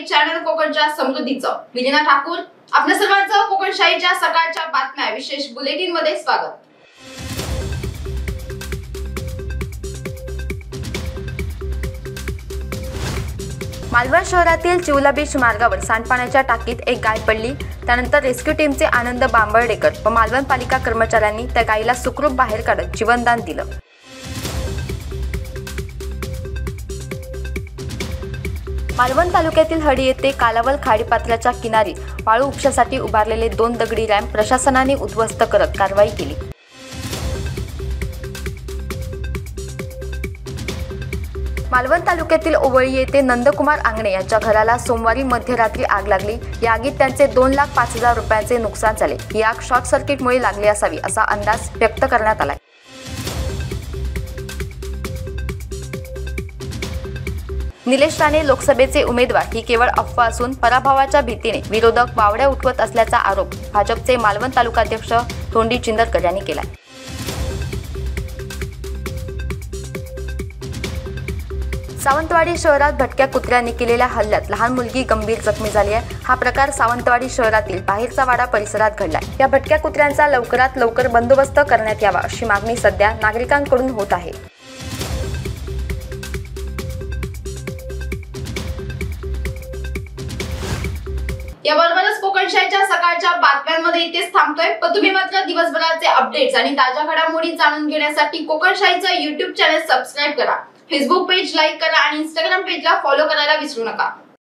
Channel कोकणच्या समृद्धीचं विलीना ठाकूर आपल्या सर्वांचं कोकणशाहीच्या सकाळच्या बातम्या विशेष बुलेटिन मध्ये स्वागत। मालवण शहरातील चिवला बीच मार्गावर सांडपाण्याच्या टाकीत एक गाय पडली। त्यानंतर रेस्क्यू टीमचे आनंद बांबर्डेकर व मालवण पालिका कर्मचाऱ्यांनी त्या गायीला सुखरूप बाहेर काढत जीवनदान दिलं। मालवण तालुक्यातील हडी येथे कालावल खाडीपात्राच्या किनारी वाळू उपशासाठी उभारलेले 2 दगडी रॅम्प प्रशासनाने उद्ध्वस्त करत कारवाई केली। मालवण तालुक्यातील ओवळी येथे नंदकुमार आंगणे यांच्या घराला सोमवारी मध्यरात्री आग लागली। या आगीत त्यांचे 2,05,000 रुपयांचे नुकसान झाले। ही आग शॉर्ट सर्किटमुळे लागली असावी असा अंदाज व्यक्त करण्यात आलाय। निलेश राणे लोकसभेचे उमेदवार ही केवळ अफवा असून पराभवाच्या भीतीने विरोधक वावड्या उठवत असल्याचा आरोप भाजपचे मालवण तालुकाध्यक्ष तोंडी चिंदरकर यांनी केलाय। सावंतवाडी शहरात भटक्या कुत्र्यांनी केलेल्या हल्ल्यात लहान मुलगी गंभीर जखमी झाली आहे। हा प्रकार सावंतवाडी शहरातील बाहेरचा वाडा परिसरात घडलाय। या भटक्या कुत्र्यांचा लवकरात लवकर बंदोबस्त करण्यात यावा अशी मागणी सध्या नागरिकांकडून होत आहे। याबरोबरच कोकणशाहीच्या सकाळच्या बातम्यांमध्ये इथेच थांबतोय। पण तुम्ही मात्र दिवसभराचे अपडेट्स आणि ताज्या घडामोडी जाणून घेण्यासाठी कोकणशाहीचं YouTube चॅनल सबस्क्राइब करा, फेसबुक पेज लाईक करा आणि Instagram पेजला फॉलो करायला विसरू नका।